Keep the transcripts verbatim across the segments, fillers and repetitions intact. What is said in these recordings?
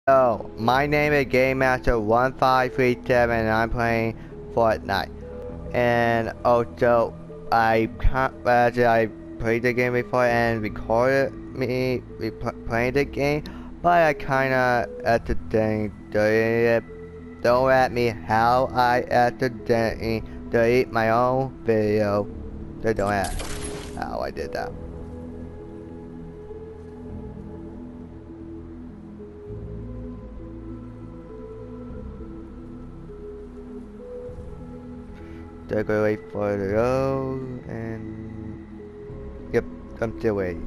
Hello, my name is Game Master one five three seven and I'm playing Fortnite. And also, I can't imagine I played the game before and recorded me re playing the game, but I kinda accidentally deleted it. Don't ask me how I accidentally delete my own video. So don't ask how I did that. They're gonna wait for the road and yep, I'm still waiting.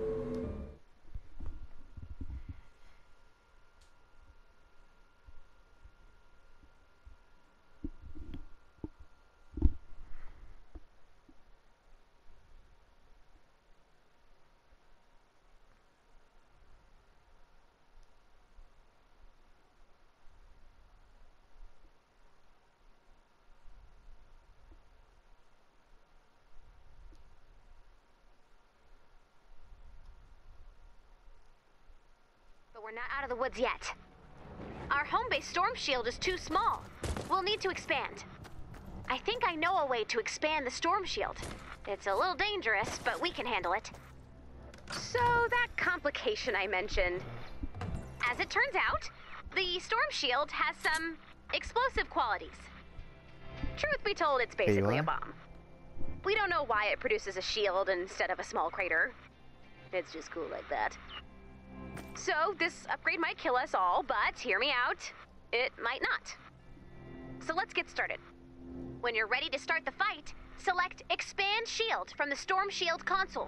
But we're not out of the woods yet. Our home base storm shield is too small. We'll need to expand. I think I know a way to expand the storm shield. It's a little dangerous, but we can handle it. So that complication I mentioned. As it turns out, the storm shield has some explosive qualities. Truth be told, it's basically a bomb. We don't know why it produces a shield instead of a small crater. It's just cool like that. So, this upgrade might kill us all, but hear me out, it might not. So let's get started. When you're ready to start the fight, select Expand Shield from the Storm Shield console.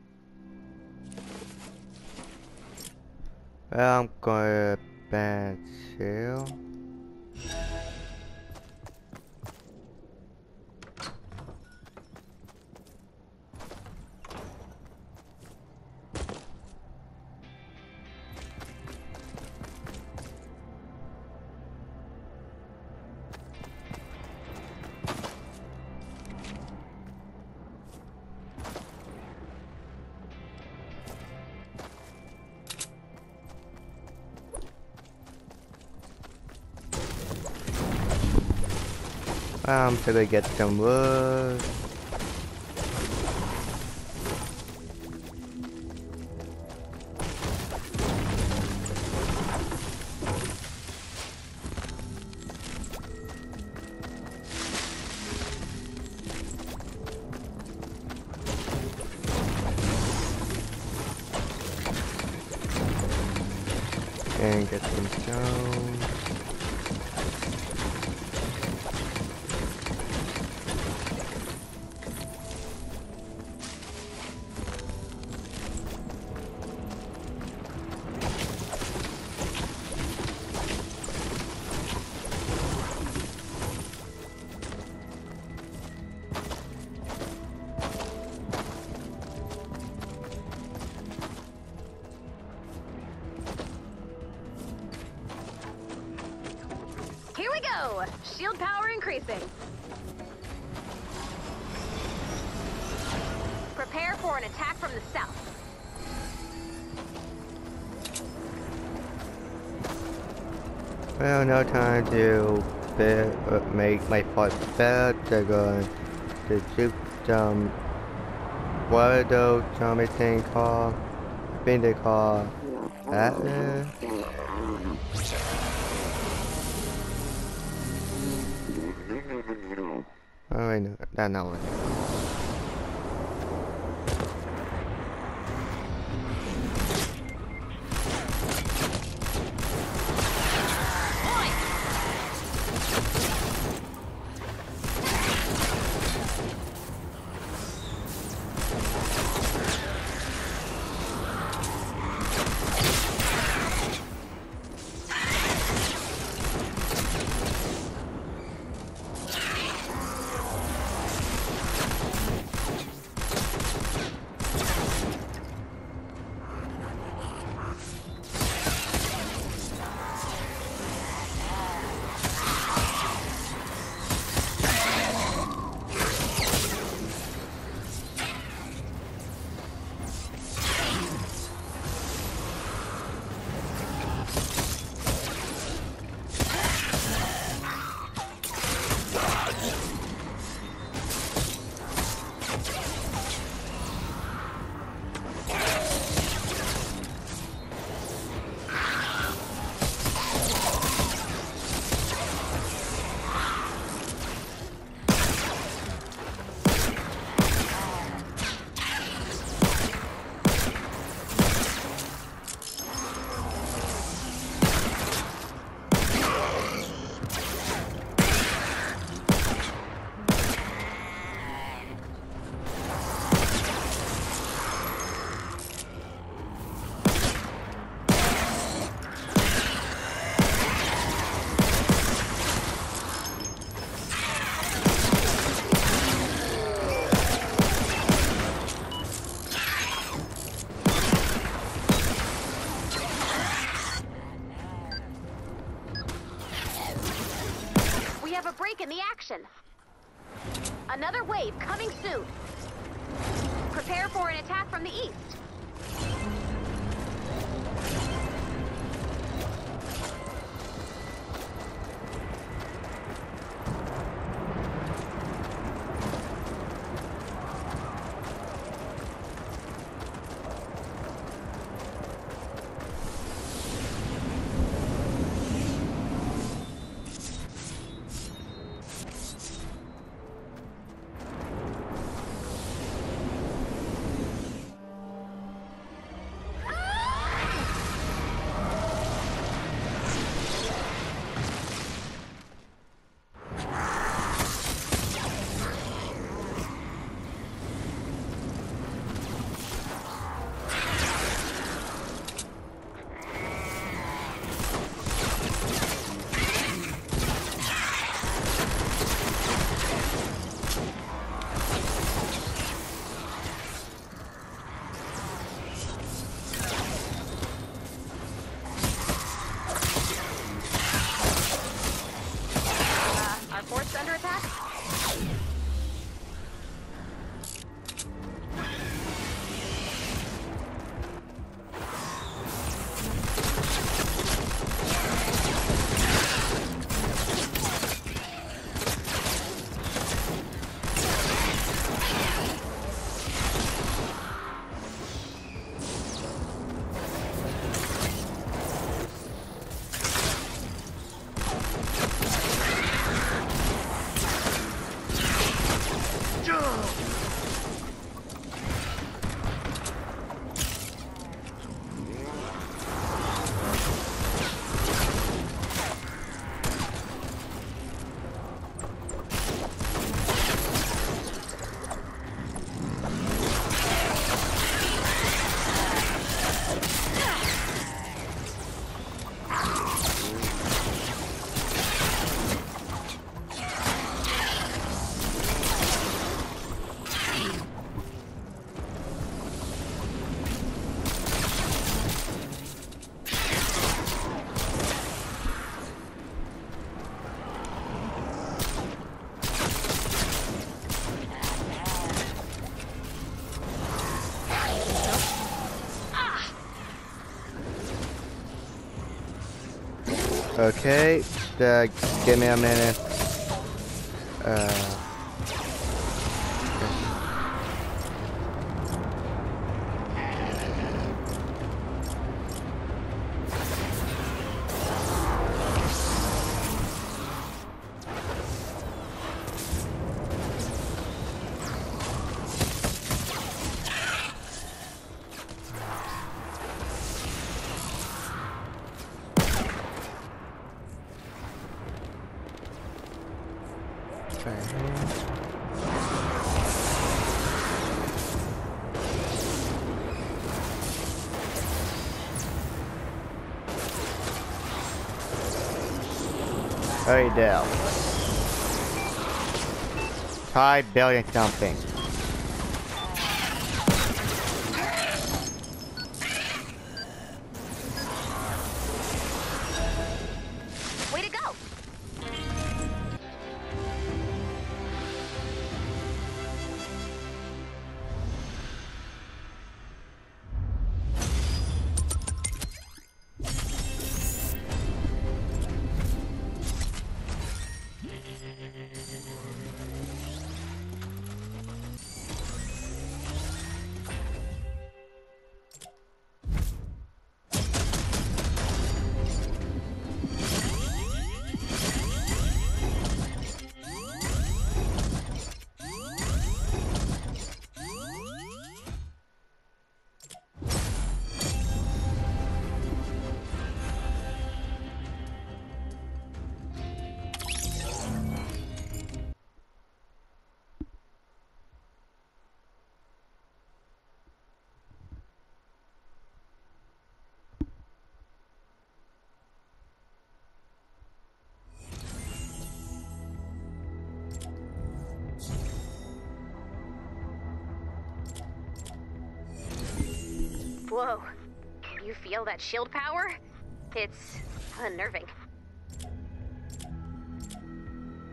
Well, I'm gonna ban shield. I'm gonna get some wood. And get some stone. Here we go! Shield power increasing. Prepare for an attack from the south. Well, no time to build, uh, make my fort better. They're going to shoot some, what are those zombie thing called? I think they call that. Uh, oh, wait, no, that's not one. We have a break in the action. Another wave coming soon. Prepare for an attack from the east. Okay, uh, give me a minute. Uh, Hurry down. Try building something. Way to go! Whoa. Can you feel that shield power? It's unnerving.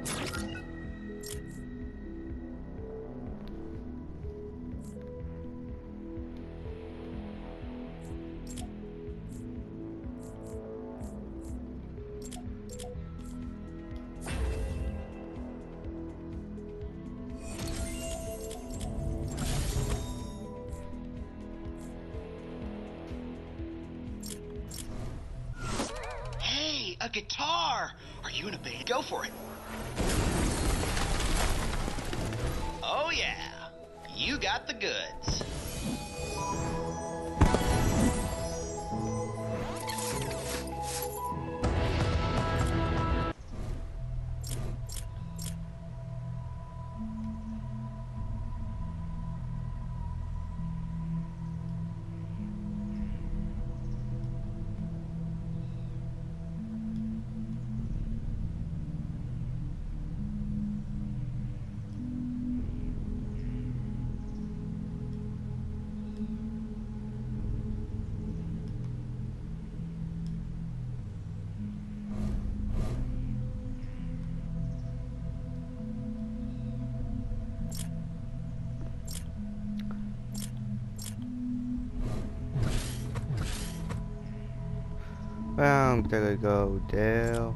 A guitar! Are you in a band? Go for it. Oh yeah, you got the goods. I'm gonna go down.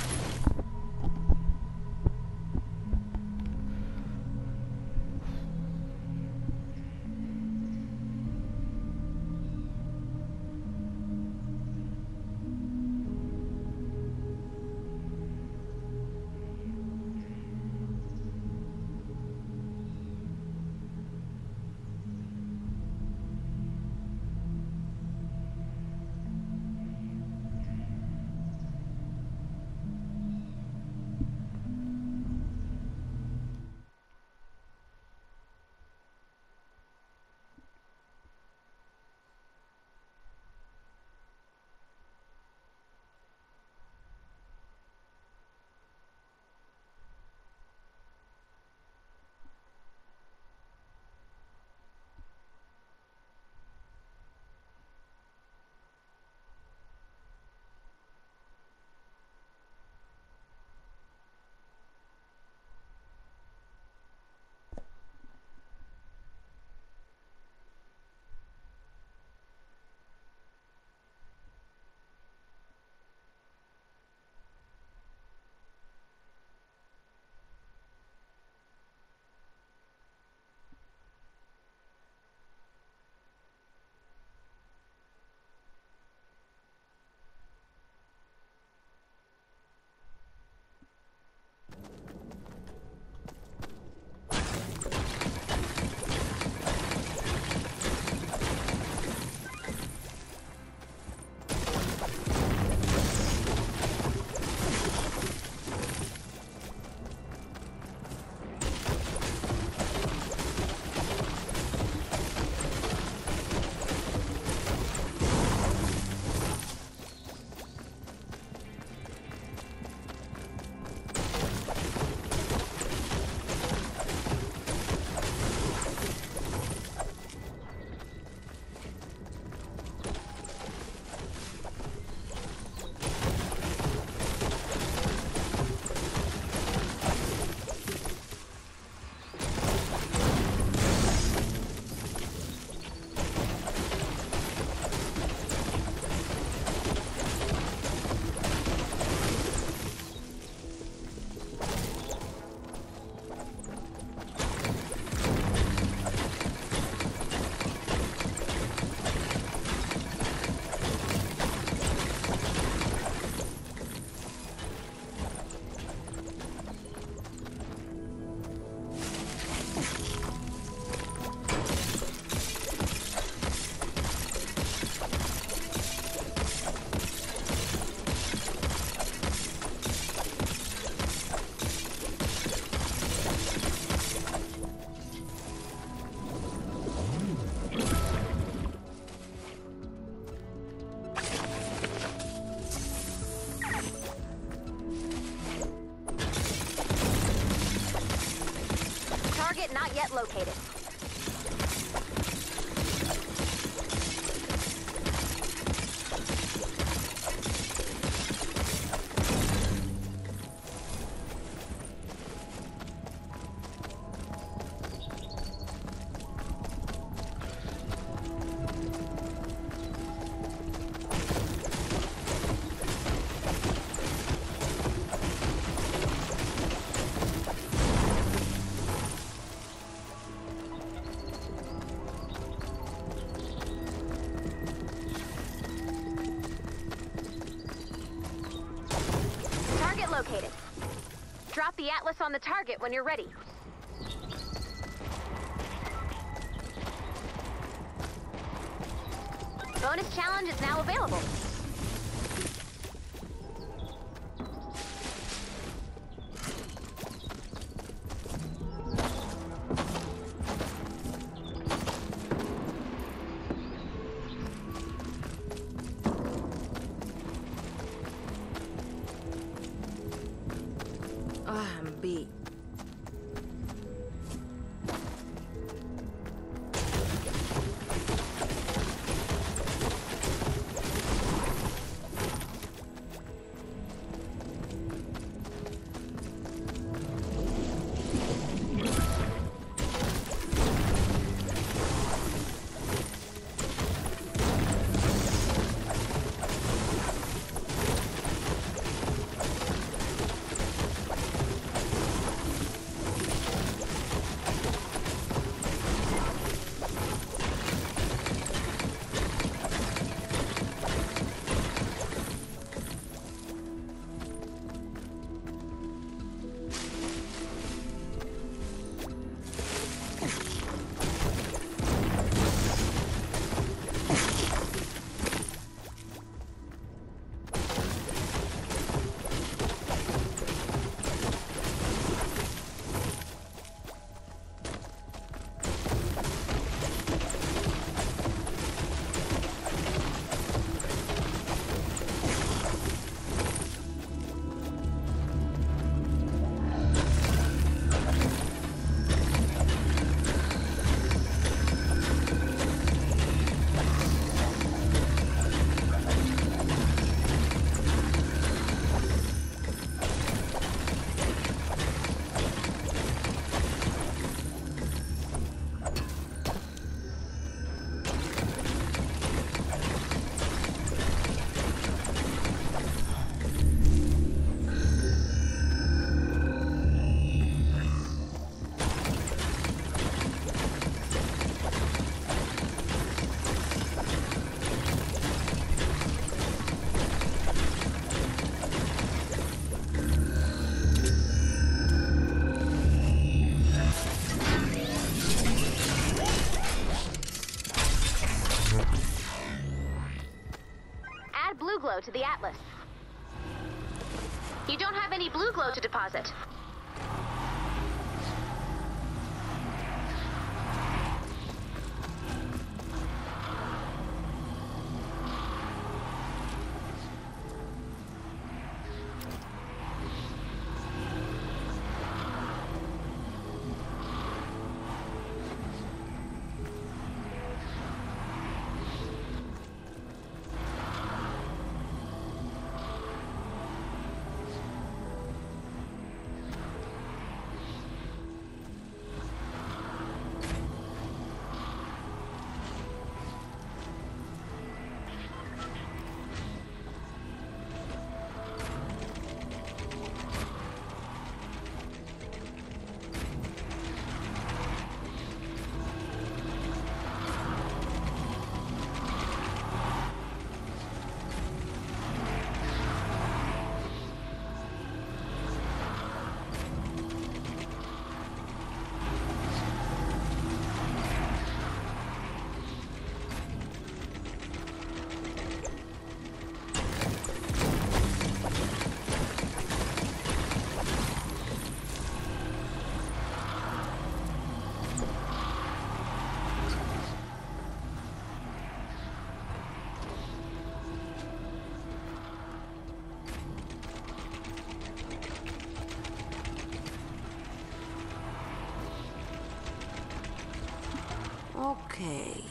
Target not yet located. located. Drop the Atlas on the target when you're ready. Bonus challenge is now available. Ah, I'm beat. Blue glow to the Atlas. You don't have any blue glow to deposit. Okay.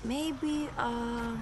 maybe, uh...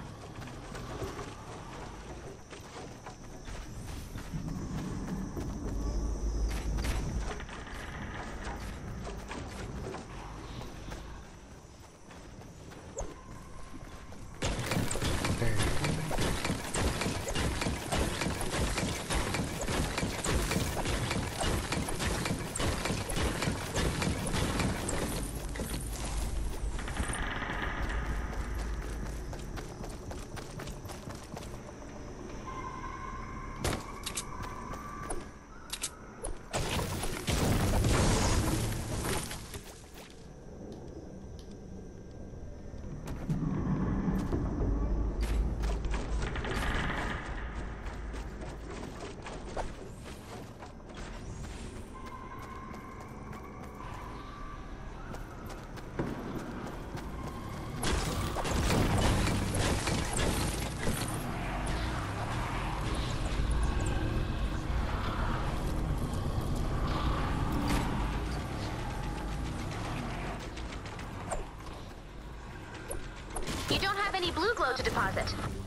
You don't have any blue glow to deposit.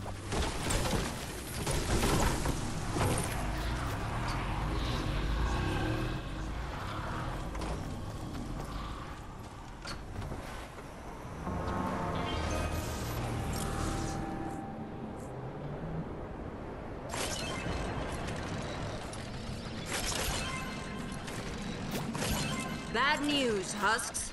Bad news, Husks.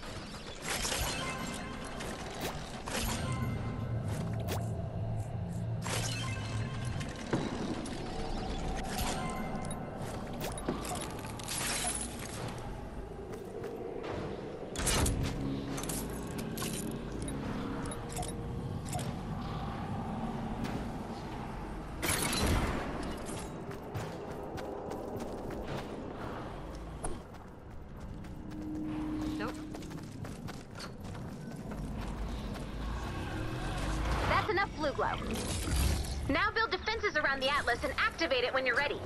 Enough blue glow. Now build defenses around the Atlas and activate it when you're ready.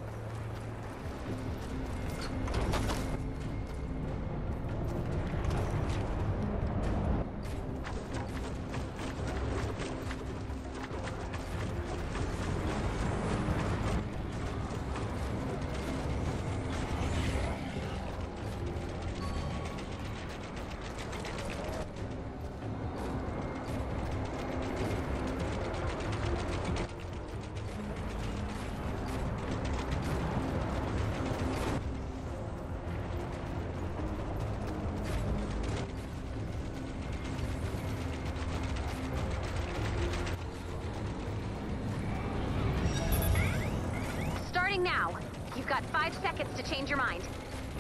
Starting now. You've got five seconds to change your mind.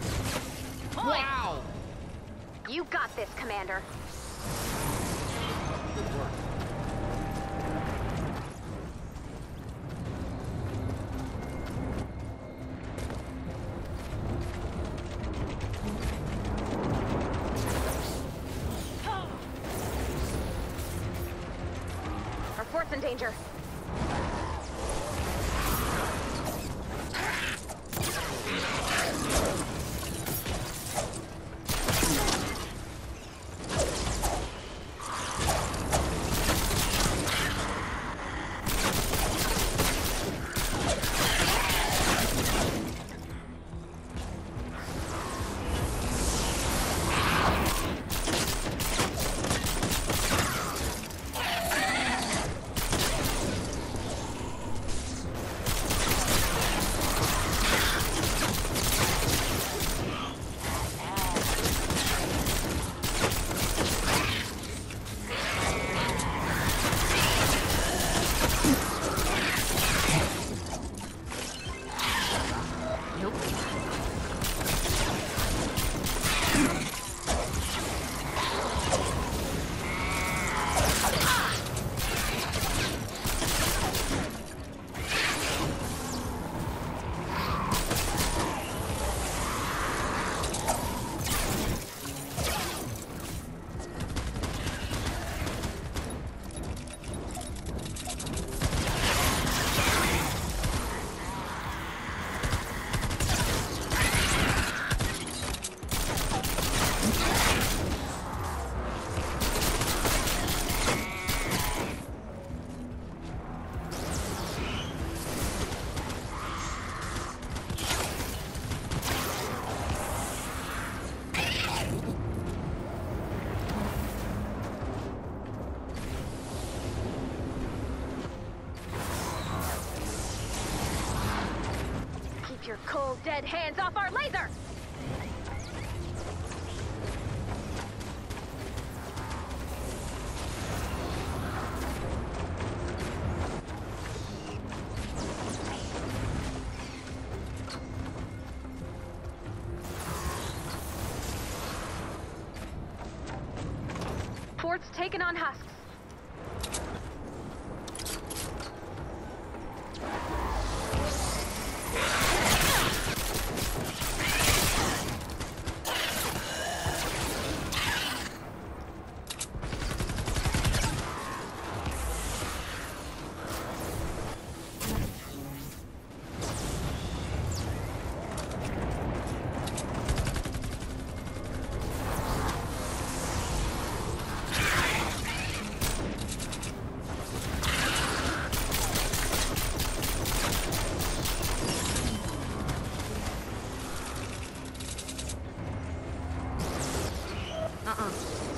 Wow! You got this, Commander. Good work. Our fort's in danger. your cold, dead hands off our laser! Port's taken on husks. Uh-uh.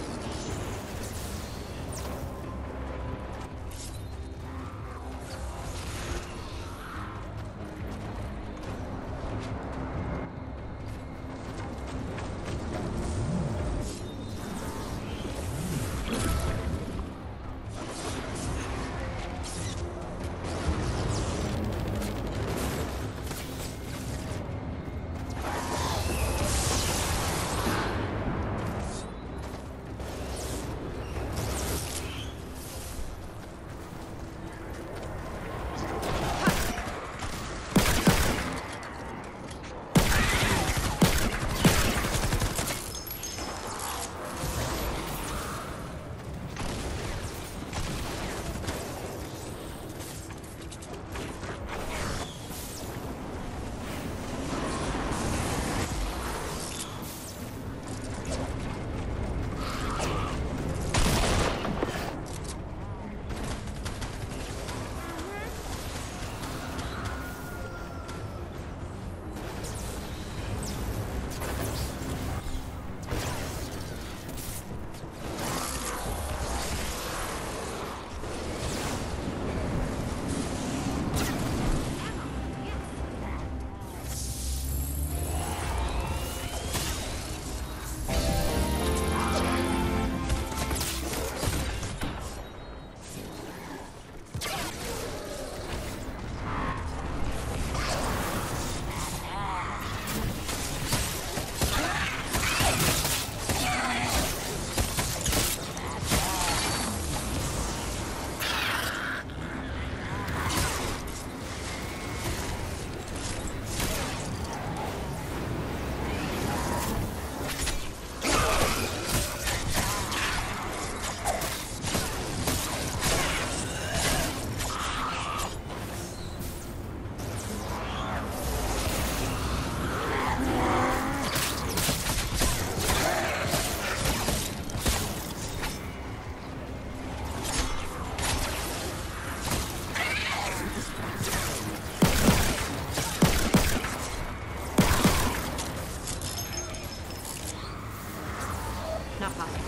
Not possible.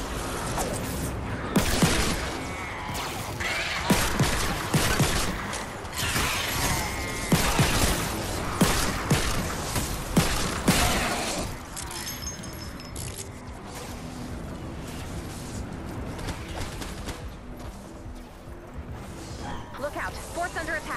Look out. Fort's under attack.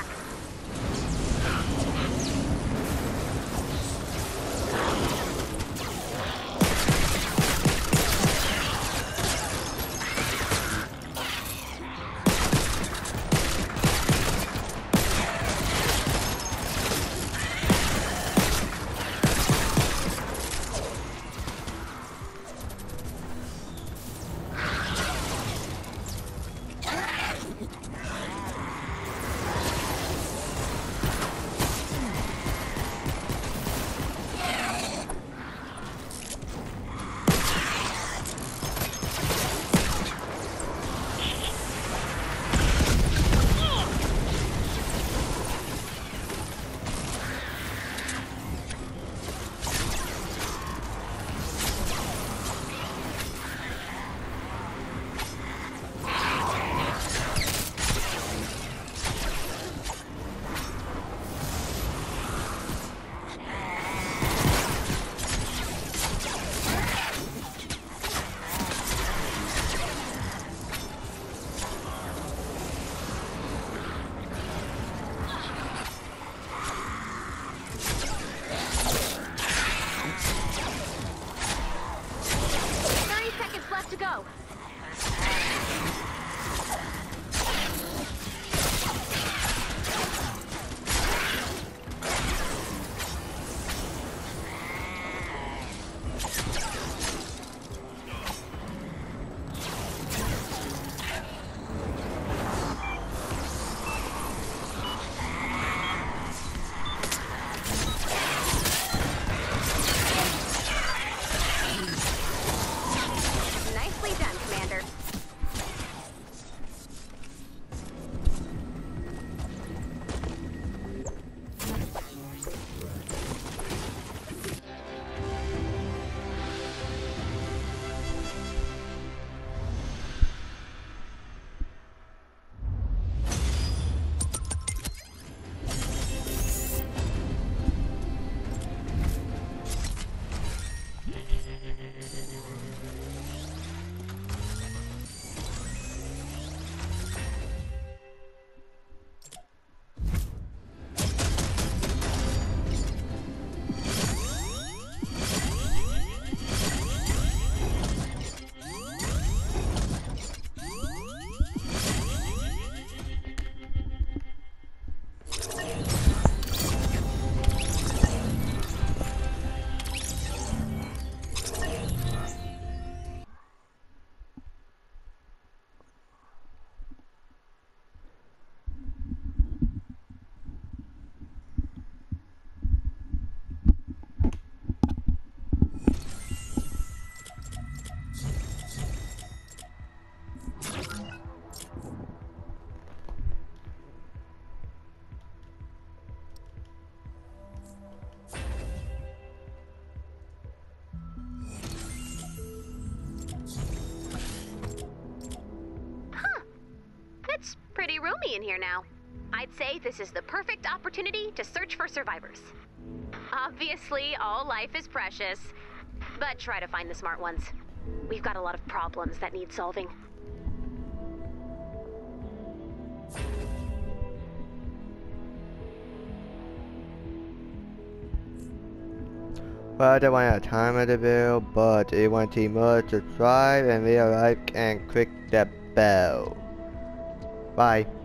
in here now. I'd say this is the perfect opportunity to search for survivors. Obviously, all life is precious, but try to find the smart ones. We've got a lot of problems that need solving. Well, I don't want to time of the video, but if you want to see more, subscribe and leave a like and click the bell. Bye.